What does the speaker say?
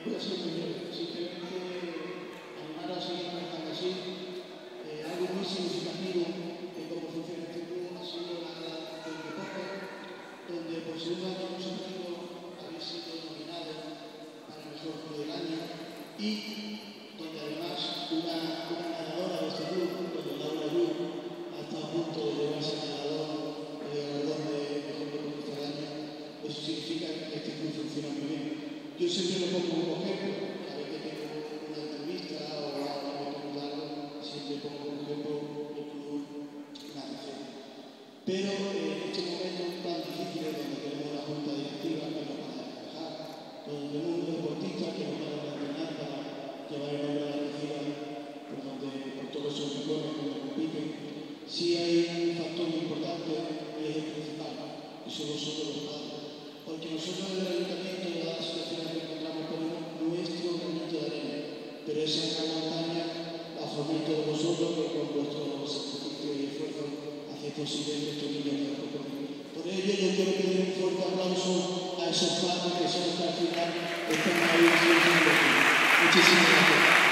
Voy a ser muy breve. Simplemente animar a seguir trabajando así. Algo muy significativo de cómo funciona este club ha sido la del deporte, donde por segundo año consecutivo habéis sido nominados para el mejor club del año y donde además una ganadora de este club, donde Laura Yu ha estado a punto de llevarse el galardón de mejor deportista del año. Eso significa que este club funciona muy bien. Yo siempre lo pongo como ejemplo, cada vez que tengo una entrevista o ahora me pongo algo, siempre pongo como ejemplo el club Natación. Pero en este momento tan difícil, donde tenemos la junta directiva que no para de trabajar, donde tenemos un deportista que no para de entrenar para llevar el nombre de la Algeciras por todos esos rincones que compiten, sí hay un factor muy importante y es el principal, y son nosotros los padres. Porque nosotros desde el ayuntamiento, de las situaciones que encontramos, ponemos nuestro granito de arena, pero esa gran montaña la formáis todos vosotros que con vuestro sacrificio y esfuerzo hacéis posible estos niños de la comunidad. Por ello yo quiero pedir un fuerte aplauso a esos padres que son los que al final están ahí siempre. Muchísimas gracias.